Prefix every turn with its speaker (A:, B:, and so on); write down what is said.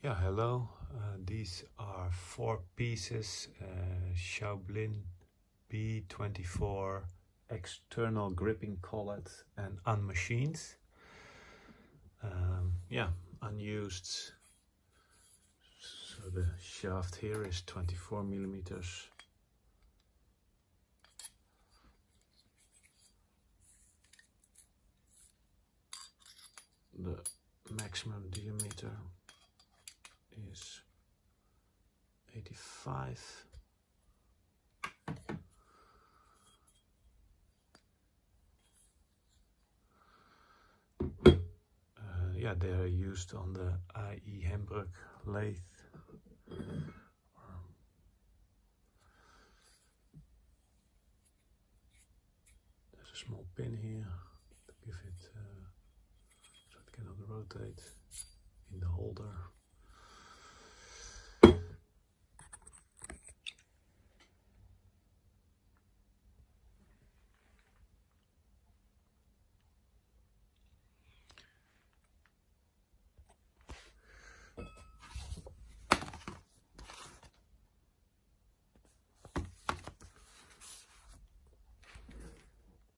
A: Yeah, hello. These are 4 pieces Schaublin B24 external gripping collet and unmachined. Yeah, unused. So the shaft here is 24 millimeters. The maximum diameter is 85. Yeah, they are used on the IE Hembrug lathe. There's a small pin here to give it so it cannot rotate in the holder.